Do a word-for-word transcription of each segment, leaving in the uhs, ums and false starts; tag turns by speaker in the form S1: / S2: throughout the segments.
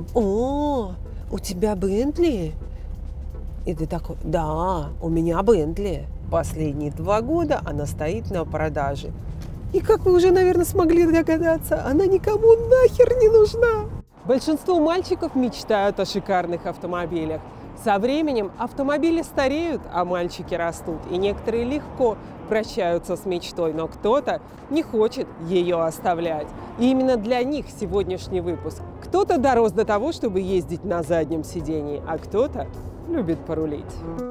S1: О, у тебя Бентли? И ты такой: да, у меня Бентли. Последние два года она стоит на продаже. И как вы уже, наверное, смогли догадаться, она никому нахер не нужна. Большинство мальчиков мечтают о шикарных автомобилях. Со временем автомобили стареют, а мальчики растут. И некоторые легко прощаются с мечтой, но кто-то не хочет ее оставлять. И именно для них сегодняшний выпуск. Кто-то дорос до того, чтобы ездить на заднем сидении, а кто-то любит порулить.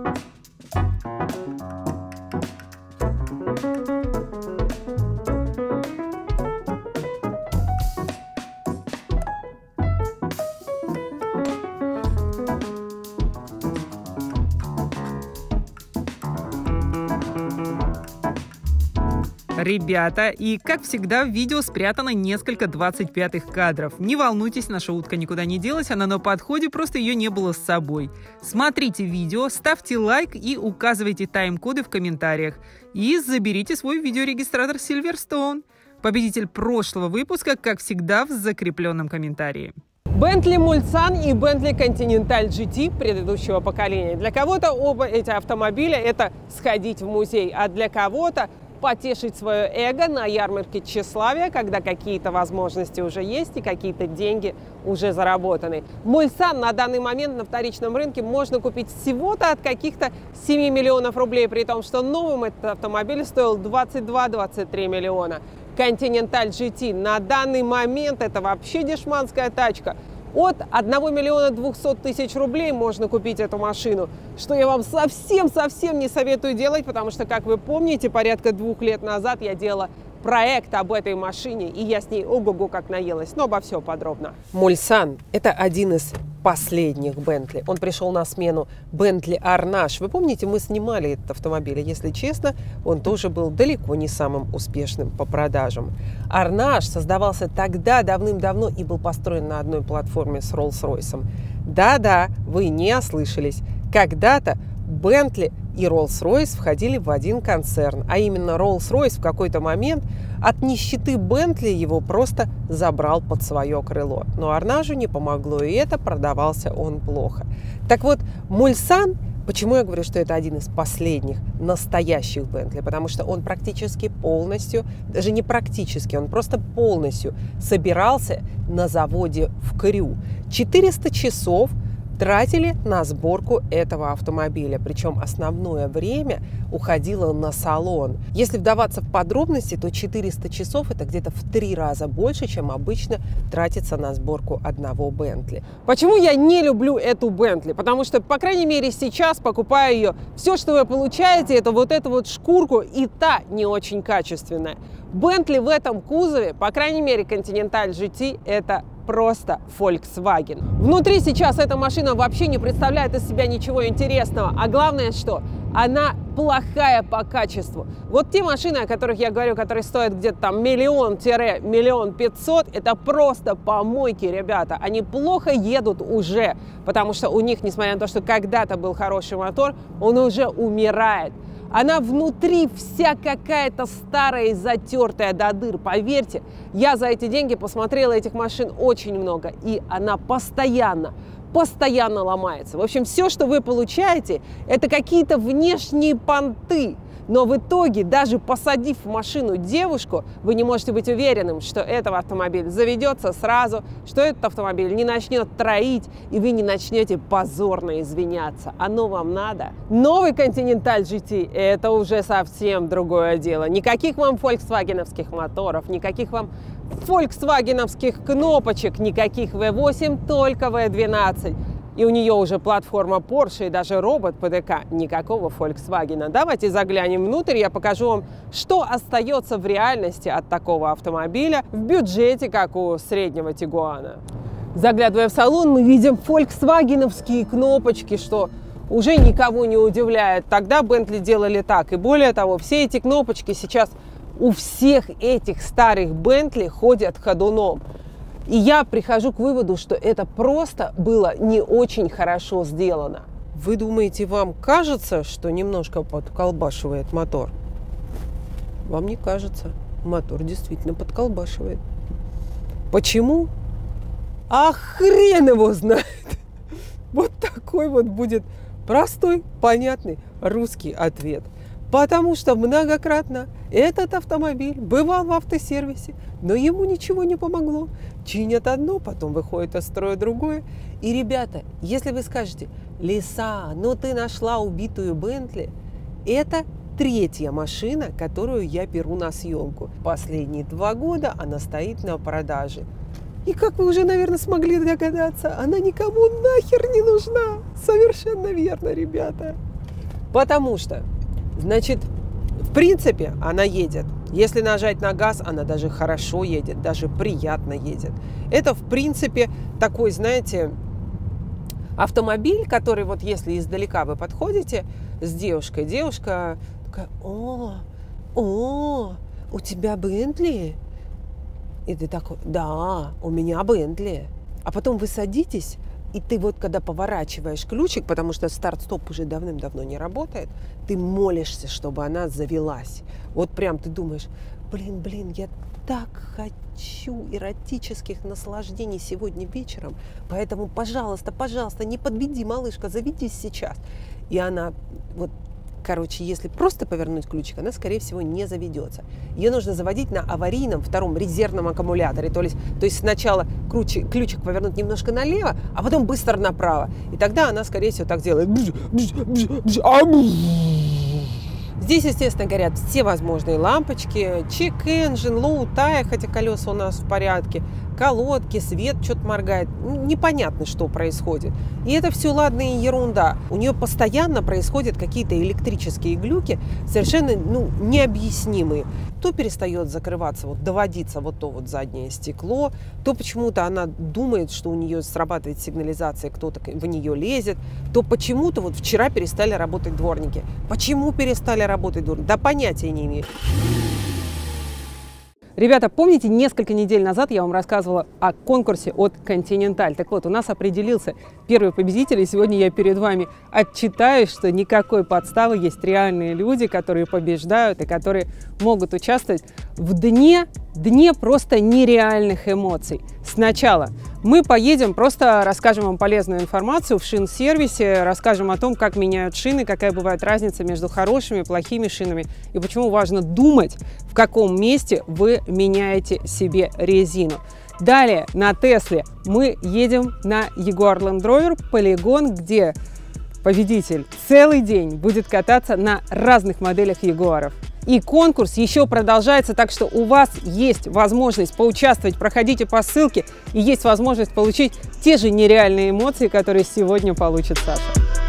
S2: Ребята, и как всегда в видео спрятано несколько двадцать пятых кадров. Не волнуйтесь, наша утка никуда не делась, она на подходе, просто ее не было с собой. Смотрите видео, ставьте лайк и указывайте тайм-коды в комментариях. И заберите свой видеорегистратор Silverstone. Победитель прошлого выпуска, как всегда, в закрепленном комментарии.
S1: Bentley Mulsanne и Bentley Continental джи ти предыдущего поколения. Для кого-то оба эти автомобиля – это сходить в музей, а для кого-то потешить свое эго на ярмарке тщеславия, когда какие-то возможности уже есть и какие-то деньги уже заработаны. Mulsanne на данный момент на вторичном рынке можно купить всего-то от каких-то семи миллионов рублей, при том, что новым этот автомобиль стоил двадцать два — двадцать три миллиона. Continental джи ти на данный момент это вообще дешманская тачка. От одного миллиона двухсот тысяч рублей можно купить эту машину, что я вам совсем-совсем не советую делать, потому что, как вы помните, порядка двух лет назад я делала проект об этой машине, и я с ней ого-го как наелась, но обо всем подробно. Mulsanne – это один из последних Bentley. Он пришел на смену Bentley Arnage. Вы помните, мы снимали этот автомобиль, и, если честно, он тоже был далеко не самым успешным по продажам. Arnage создавался тогда, давным-давно, и был построен на одной платформе с Rolls-Royce. Да-да, вы не ослышались. Когда-то Bentley и Rolls-Royce входили в один концерн, а именно Rolls-Royce в какой-то момент от нищеты Bentley его просто забрал под свое крыло. Но Arnage не помогло, и это продавался он плохо. Так вот, Mulsanne, почему я говорю, что это один из последних настоящих Bentley? Потому что он практически полностью, даже не практически, он просто полностью собирался на заводе в Крю. четыреста часов тратили на сборку этого автомобиля, причем основное время уходило на салон. Если вдаваться в подробности, то четыреста часов это где-то в три раза больше, чем обычно тратится на сборку одного Bentley. Почему я не люблю эту Bentley? Потому что, по крайней мере, сейчас, покупая ее, все, что вы получаете, это вот эту вот шкурку, и та не очень качественная. Bentley в этом кузове, по крайней мере, Continental джи ти, это просто Volkswagen. Внутри сейчас эта машина вообще не представляет из себя ничего интересного, а главное, что она плохая по качеству. Вот те машины, о которых я говорю, которые стоят где-то там миллион-миллион пятьсот, это просто помойки, ребята. Они плохо едут уже, потому что у них, несмотря на то, что когда-то был хороший мотор, он уже умирает. Она внутри вся какая-то старая и затертая до дыр. Поверьте, я за эти деньги посмотрела этих машин очень много, и она постоянно, постоянно ломается. В общем, все, что вы получаете, это какие-то внешние понты. Но в итоге, даже посадив в машину девушку, вы не можете быть уверенным, что этот автомобиль заведется сразу, что этот автомобиль не начнет троить, и вы не начнете позорно извиняться. Оно вам надо? Новый Continental джи ти – это уже совсем другое дело. Никаких вам фольксвагеновских моторов, никаких вам фольксвагеновских кнопочек, никаких вэ восемь, только вэ двенадцать. И у нее уже платформа Porsche и даже робот пэ дэ ка. Никакого Volkswagen. Давайте заглянем внутрь, я покажу вам, что остается в реальности от такого автомобиля в бюджете, как у среднего Тигуана. Заглядывая в салон, мы видим фольксвагеновские кнопочки, что уже никого не удивляет. Тогда Bentley делали так. И более того, все эти кнопочки сейчас у всех этих старых Bentley ходят ходуном. И я прихожу к выводу, что это просто было не очень хорошо сделано. Вы думаете, вам кажется, что немножко подколбашивает мотор? Вам не кажется. Мотор действительно подколбашивает. Почему? А хрен его знает. Вот такой вот будет простой, понятный русский ответ. Потому что многократно этот автомобиль бывал в автосервисе, но ему ничего не помогло. Чинят одно, потом выходит из строя другое. И, ребята, если вы скажете: Лиса, ну ты нашла убитую Бентли, это третья машина, которую я беру на съемку. Последние два года она стоит на продаже. И как вы уже, наверное, смогли догадаться, она никому нахер не нужна. Совершенно верно, ребята. Потому что, значит, в принципе, она едет. Если нажать на газ, она даже хорошо едет, даже приятно едет. Это, в принципе, такой, знаете, автомобиль, который вот если издалека вы подходите с девушкой, девушка такая: о, о, у тебя Бентли? И ты такой: да, у меня Бентли. А потом вы садитесь, и ты вот когда поворачиваешь ключик, потому что старт-стоп уже давным-давно не работает, ты молишься, чтобы она завелась. Вот прям ты думаешь: блин, блин, я так хочу эротических наслаждений сегодня вечером, поэтому, пожалуйста, пожалуйста, не подведи, малышка, заведись сейчас. И она вот... Короче, если просто повернуть ключик, она, скорее всего, не заведется. Ее нужно заводить на аварийном втором резервном аккумуляторе. То есть, то есть сначала ключик, ключик повернуть немножко налево, а потом быстро направо. И тогда она, скорее всего, так делает. Здесь, естественно, горят все возможные лампочки. Чек-энджин, лоу-тайр, хотя колеса у нас в порядке. Колодки, свет что-то моргает. Непонятно, что происходит. И это все ладно и ерунда. У нее постоянно происходят какие-то электрические глюки, совершенно ну, необъяснимые. То перестает закрываться, вот, доводиться вот то вот заднее стекло, то почему-то она думает, что у нее срабатывает сигнализация, кто-то в нее лезет, то почему-то вот вчера перестали работать дворники. Почему перестали работать дворники? Да понятия не имею.
S2: Ребята, помните, несколько недель назад я вам рассказывала о конкурсе от Continental? Так вот, у нас определился первый победитель, и сегодня я перед вами отчитаюсь, что никакой подставы, есть реальные люди, которые побеждают и которые могут участвовать в дне, дне просто нереальных эмоций. Сначала мы поедем, просто расскажем вам полезную информацию в шин-сервисе, расскажем о том, как меняют шины, какая бывает разница между хорошими и плохими шинами, и почему важно думать, в каком месте вы меняете себе резину. Далее на Тесле мы едем на Jaguar Land Rover полигон, где победитель целый день будет кататься на разных моделях Ягуаров. И конкурс еще продолжается, так что у вас есть возможность поучаствовать, проходите по ссылке, и есть возможность получить те же нереальные эмоции, которые сегодня получит Саша.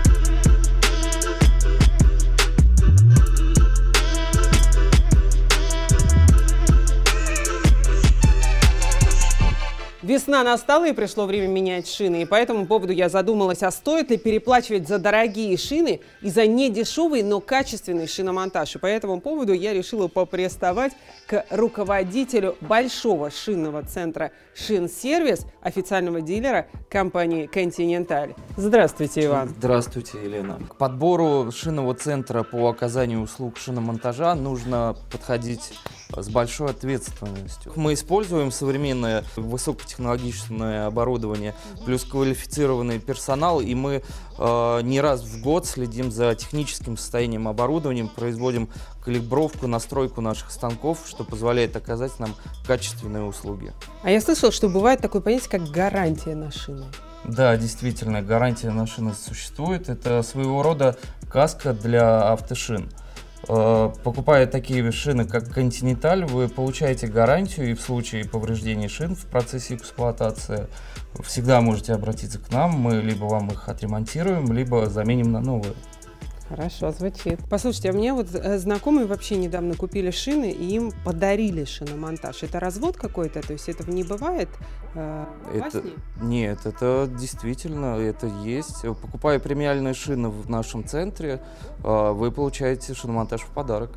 S2: Весна настала, и пришло время менять шины. И по этому поводу я задумалась, а стоит ли переплачивать за дорогие шины и за недешевый, но качественный шиномонтаж. И по этому поводу я решила поприставать к руководителю большого шинного центра «Шин-сервис», официального дилера компании Continental. Здравствуйте, Иван.
S3: Здравствуйте, Елена. К подбору шинного центра по оказанию услуг шиномонтажа нужно подходить с большой ответственностью. Мы используем современное высокотехнологичное оборудование, плюс квалифицированный персонал, и мы э, не раз в год следим за техническим состоянием оборудования, производим калибровку, настройку наших станков, что позволяет оказать нам качественные услуги.
S2: А я слышала, что бывает такое понятие, как гарантия на шины.
S3: Да, действительно, гарантия на шины существует. Это своего рода каска для автошин. Покупая такие шины, как Continental, вы получаете гарантию, и в случае повреждения шин в процессе эксплуатации всегда можете обратиться к нам, мы либо вам их отремонтируем, либо заменим на новые.
S2: Хорошо, звучит. Послушайте, а мне вот знакомые вообще недавно купили шины, и им подарили шиномонтаж. Это развод какой-то? То есть этого не бывает э, во сне?
S3: Нет, это действительно, это есть. Покупая премиальные шины в нашем центре, э, вы получаете шиномонтаж в подарок.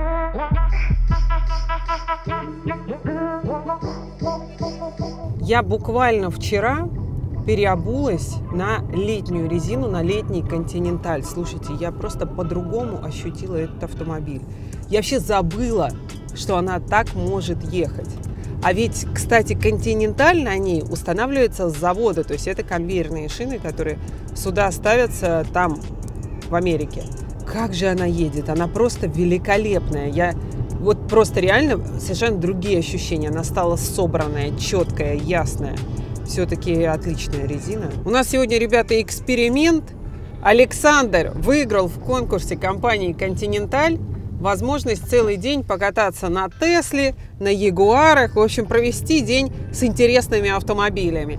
S2: Я буквально вчера переобулась на летнюю резину, на летний Continental. Слушайте, я просто по-другому ощутила этот автомобиль. Я вообще забыла, что она так может ехать.
S1: А ведь, кстати, Continental на ней устанавливается с завода. То есть это конвейерные шины, которые сюда ставятся там, в Америке. Как же она едет? Она просто великолепная. Я вот просто реально совершенно другие ощущения. Она стала собранная, четкая, ясная. Все-таки отличная резина. У нас сегодня, ребята, эксперимент. Александр выиграл в конкурсе компании Continental возможность целый день покататься на Тесле, на Ягуарах, в общем, провести день с интересными автомобилями.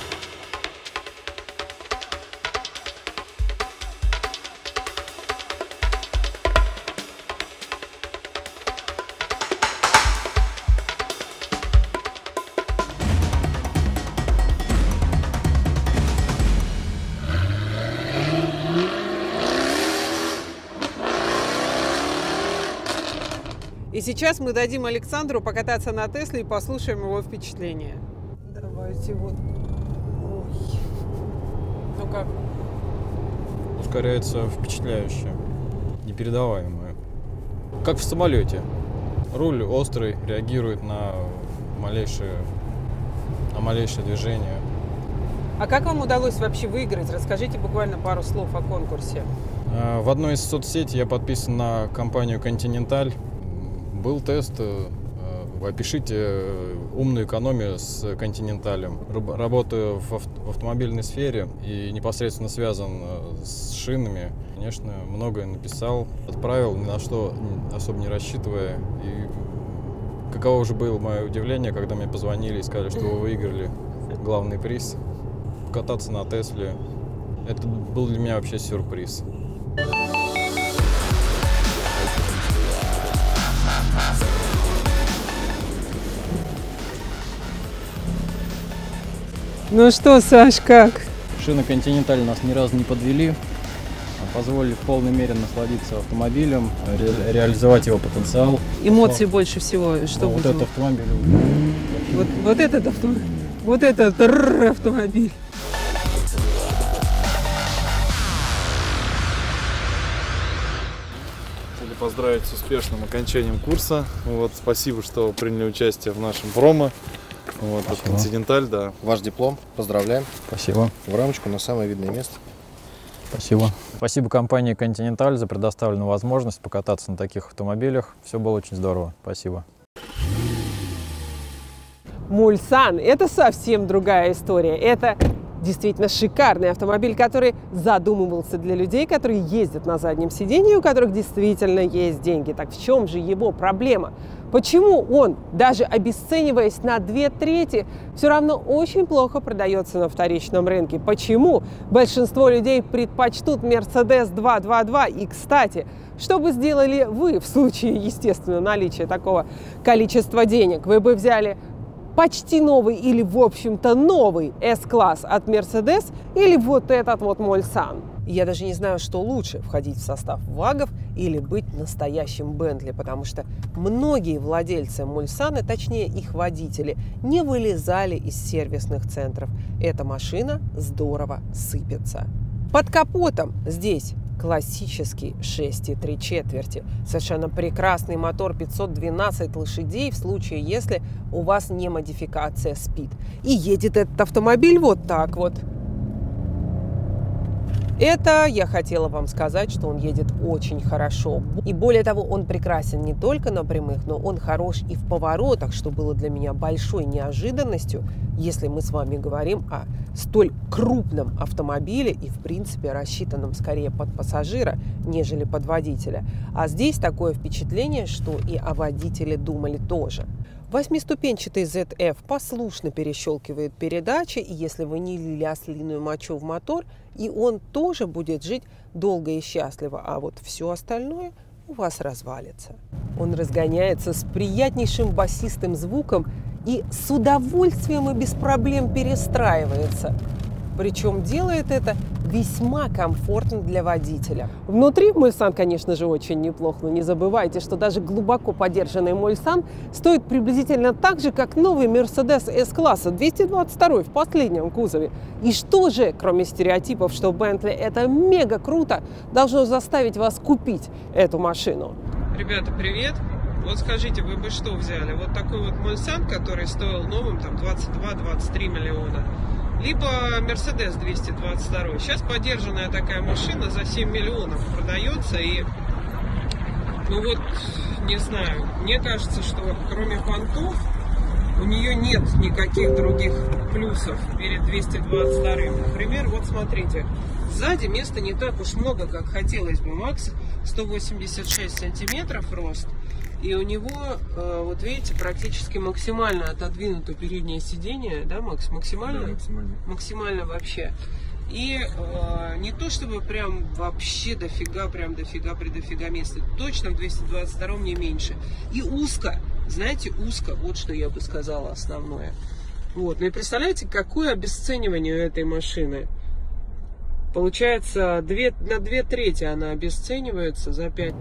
S1: И сейчас мы дадим Александру покататься на Тесле и послушаем его впечатления. Давайте вот. Ой. Ну как?
S4: Ускоряется впечатляюще, непередаваемое. Как в самолете. Руль острый, реагирует на малейшее, на малейшее движение.
S1: А как вам удалось вообще выиграть? Расскажите буквально пару слов о конкурсе.
S4: В одной из соцсетей я подписан на компанию Continental. Был тест, опишите умную экономию с Continental. Работаю в автомобильной сфере и непосредственно связан с шинами. Конечно, многое написал, отправил, ни на что особо не рассчитывая. И каково же было мое удивление, когда мне позвонили и сказали, что вы выиграли главный приз. Кататься на Тесле. Это был для меня вообще сюрприз.
S1: Ну что, Саш, как?
S4: Шины Continental нас ни разу не подвели, позволили в полной мере насладиться автомобилем, ре реализовать его потенциал.
S1: Эмоций Слав... больше всего, что
S4: ну, вот этот автомобиль.
S1: Вот, вот этот автомобиль. Вот этот автомобиль.
S5: Хотели поздравить с успешным окончанием курса. Вот, спасибо, что приняли участие в нашем промо. Вот, от Continental, да.
S6: Ваш диплом, поздравляем.
S4: Спасибо.
S6: В рамочку на самое видное место.
S4: Спасибо. Спасибо компании Continental за предоставленную возможность покататься на таких автомобилях. Все было очень здорово. Спасибо.
S1: Мульсан – это совсем другая история. Это действительно шикарный автомобиль, который задумывался для людей, которые ездят на заднем сиденье, у которых действительно есть деньги. Так в чем же его проблема? Почему он, даже обесцениваясь на две трети, все равно очень плохо продается на вторичном рынке? Почему большинство людей предпочтут Mercedes два два два? И, кстати, что бы сделали вы в случае, естественно, наличия такого количества денег? Вы бы взяли почти новый или, в общем-то, новый эс-класс от Mercedes или вот этот вот Мульсан? Я даже не знаю, что лучше, входить в состав вагов или быть настоящим Бентли, потому что многие владельцы Мульсана, точнее их водители, не вылезали из сервисных центров. Эта машина здорово сыпется. Под капотом здесь классический шесть и три четверти. Совершенно прекрасный мотор, пятьсот двенадцать лошадей в случае, если у вас не модификация Speed. И едет этот автомобиль вот так вот. Это я хотела вам сказать, что он едет очень хорошо. И более того, он прекрасен не только на прямых, но он хорош и в поворотах, что было для меня большой неожиданностью, если мы с вами говорим о столь крупном автомобиле и, в принципе, рассчитанном скорее под пассажира, нежели под водителя. А здесь такое впечатление, что и о водителе думали тоже. Восьмиступенчатый зет эф послушно перещелкивает передачи, и если вы не лили ослиную мочу в мотор, и он тоже будет жить долго и счастливо, а вот все остальное у вас развалится. Он разгоняется с приятнейшим басистым звуком и с удовольствием и без проблем перестраивается. Причем делает это весьма комфортно для водителя. Внутри Мульсан, конечно же, очень неплох, но не забывайте, что даже глубоко подержанный Мульсан стоит приблизительно так же, как новый Mercedes эс-класса двести двадцать два в последнем кузове. И что же, кроме стереотипов, что Bentley это мега круто, должно заставить вас купить эту машину?
S2: Ребята, привет!
S1: Вот скажите, вы бы что взяли? Вот такой вот Мульсан, который стоил новым там двадцать два — двадцать три миллиона. Либо Мерседес двести двадцать два. Сейчас подержанная такая машина за семь миллионов продается. И, ну вот, не знаю, мне кажется, что кроме понтов у нее нет никаких других плюсов перед двести двадцать два. Например, вот смотрите, сзади места не так уж много, как хотелось бы. Макс сто восемьдесят шесть сантиметров рост. И у него, вот видите, практически максимально отодвинуто переднее сиденье, да, Макс? Максимально?
S5: Да, максимально.
S1: Максимально вообще. И э, не то чтобы прям вообще дофига, прям дофига, предофига места. Точно в двести двадцать два не меньше. И узко, знаете, узко, вот что я бы сказала основное. Вот, ну и представляете, какое обесценивание у этой машины. Получается, две, на две трети она обесценивается за пять.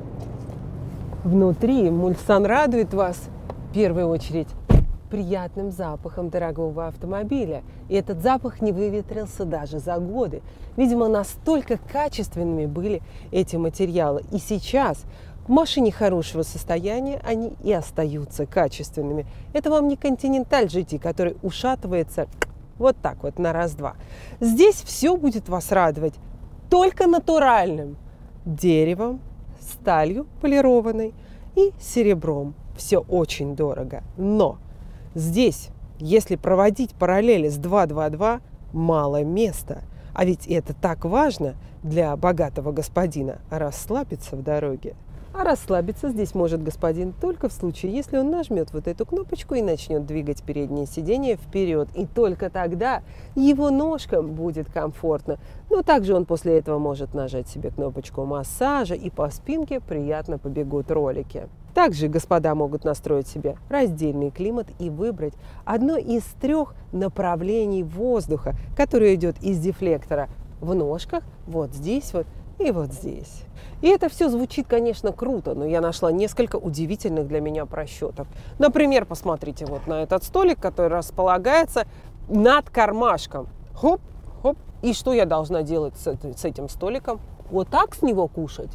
S1: Внутри Мульсан радует вас в первую очередь приятным запахом дорогого автомобиля. И этот запах не выветрился даже за годы. Видимо, настолько качественными были эти материалы. И сейчас в машине хорошего состояния они и остаются качественными. Это вам не Continental джи ти, который ушатывается вот так вот на раз-два. Здесь все будет вас радовать только натуральным деревом, сталью полированной и серебром. Все очень дорого. Но здесь, если проводить параллели с два два два, мало места. А ведь это так важно для богатого господина – расслабиться в дороге. А расслабиться здесь может господин только в случае, если он нажмет вот эту кнопочку и начнет двигать переднее сиденье вперед. И только тогда его ножкам будет комфортно. Но также он после этого может нажать себе кнопочку массажа, и по спинке приятно побегут ролики. Также господа могут настроить себе раздельный климат и выбрать одно из трех направлений воздуха, которое идет из дефлектора в ножках, вот здесь вот и вот здесь. И это все звучит, конечно, круто, но я нашла несколько удивительных для меня просчетов. Например, посмотрите вот на этот столик, который располагается над кармашком. Хоп, хоп. И что я должна делать с, с этим столиком? Вот так с него кушать?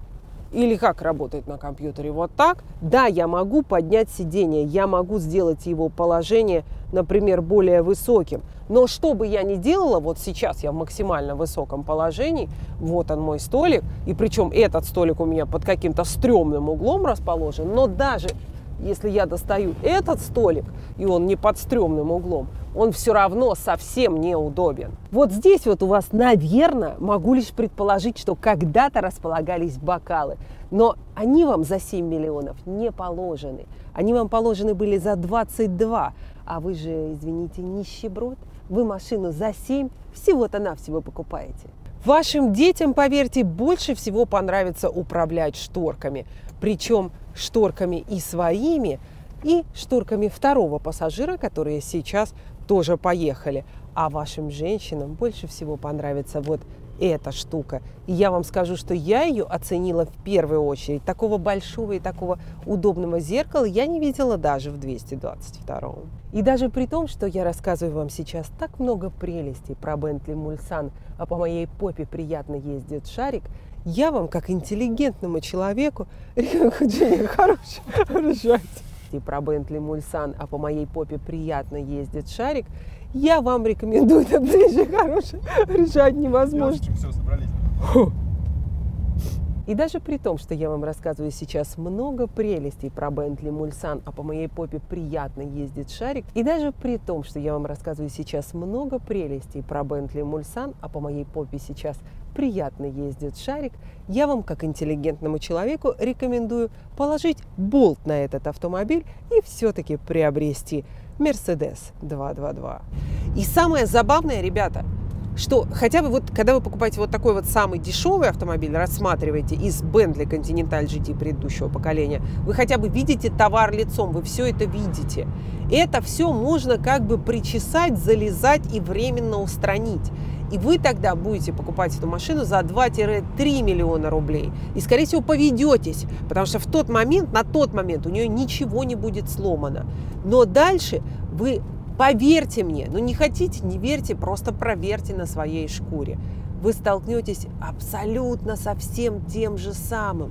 S1: Или как работает на компьютере? Вот так? Да, я могу поднять сиденье, я могу сделать его положение, например, более высоким. Но что бы я ни делала, вот сейчас я в максимально высоком положении, вот он мой столик, и причем этот столик у меня под каким-то стрёмным углом расположен, но даже если я достаю этот столик, и он не под стрёмным углом, он все равно совсем неудобен. Вот здесь вот у вас, наверное, могу лишь предположить, что когда-то располагались бокалы, но они вам за семь миллионов не положены. Они вам положены были за двадцать два, а вы же, извините, нищеброд. Вы машину за семь всего-то навсего покупаете. Вашим детям, поверьте, больше всего понравится управлять шторками. Причем шторками и своими, и шторками второго пассажира, которые сейчас тоже поехали. А вашим женщинам больше всего понравится вот эта штука. И я вам скажу, что я ее оценила в первую очередь. Такого большого и такого удобного зеркала я не видела даже в двести двадцать втором. И даже при том, что я рассказываю вам сейчас так много прелестей про Bentley Mulsanne, а по моей попе приятно ездит шарик, я вам, как интеллигентному человеку, Женя, хорош ржать. И про Bentley Mulsanne, а по моей попе приятно ездит шарик, я вам рекомендую, да ближе, хороший, ржать невозможно.
S5: Все, собрались.
S1: И даже при том, что я вам рассказываю сейчас много прелестей про Bentley Mulsanne, а по моей попе приятно ездит шарик, и даже при том, что я вам рассказываю сейчас много прелестей про Bentley Mulsanne, а по моей попе сейчас приятно ездит шарик, я вам, как интеллигентному человеку, рекомендую положить болт на этот автомобиль и все-таки приобрести Mercedes два два два. И самое забавное, ребята, что хотя бы вот, когда вы покупаете вот такой вот самый дешевый автомобиль, рассматриваете из Bentley Continental джи ти предыдущего поколения, вы хотя бы видите товар лицом, вы все это видите. Это все можно как бы причесать, залезать и временно устранить. И вы тогда будете покупать эту машину за два-три миллиона рублей. И, скорее всего, поведетесь, потому что в тот момент, на тот момент у нее ничего не будет сломано. Но дальше вы, поверьте мне, ну не хотите, не верьте, просто проверьте на своей шкуре. Вы столкнетесь абсолютно со всем тем же самым.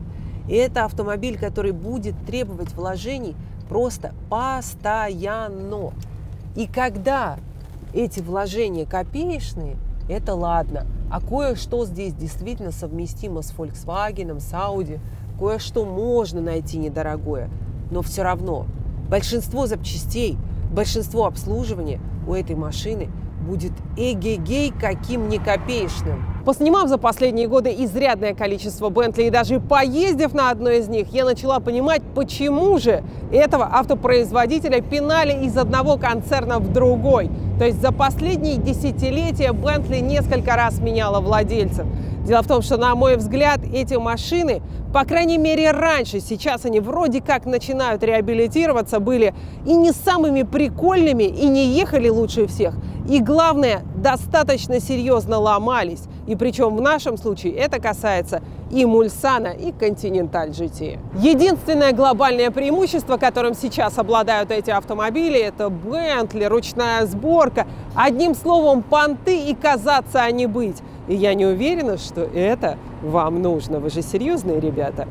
S1: И это автомобиль, который будет требовать вложений просто постоянно. И когда эти вложения копеечные, это ладно. А кое-что здесь действительно совместимо с Volkswagen, с Audi. Кое-что можно найти недорогое. Но все равно большинство запчастей, большинство обслуживания у этой машины будет эгегей каким не копеечным. Поснимав за последние годы изрядное количество Бентли и даже поездив на одной из них, я начала понимать, почему же этого автопроизводителя пинали из одного концерна в другой. То есть за последние десятилетия Бентли несколько раз меняла владельцев. Дело в том, что, на мой взгляд, эти машины, по крайней мере раньше, сейчас они вроде как начинают реабилитироваться, были и не самыми прикольными, и не ехали лучше всех. И главное, достаточно серьезно ломались. И причем в нашем случае это касается и Мульсана, и Continental джи ти. Единственное глобальное преимущество, которым сейчас обладают эти автомобили, это Бентли, ручная сборка. Одним словом, понты и казаться, а не быть. И я не уверена, что это вам нужно. Вы же серьезные ребята.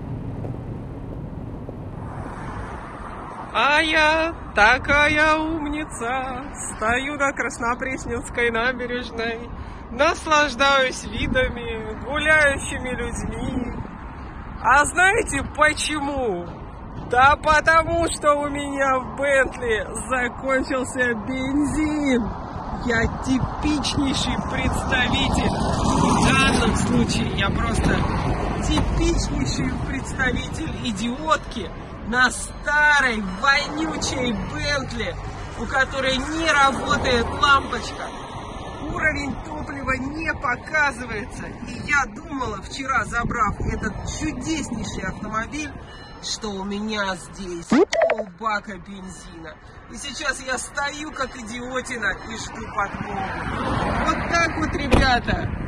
S1: А я такая умница, стою на Краснопресненской набережной, наслаждаюсь видами, гуляющими людьми. А знаете почему? Да потому что у меня в Бентли закончился бензин. Я типичнейший представитель. В данном случае я просто типичнейший представитель идиотки на старой вонючей Бентли, у которой не работает лампочка. Уровень топлива не показывается. И я думала вчера, забрав этот чудеснейший автомобиль, что у меня здесь полбака бензина. И сейчас я стою как идиотина и жду подмогу. Вот так вот, ребята.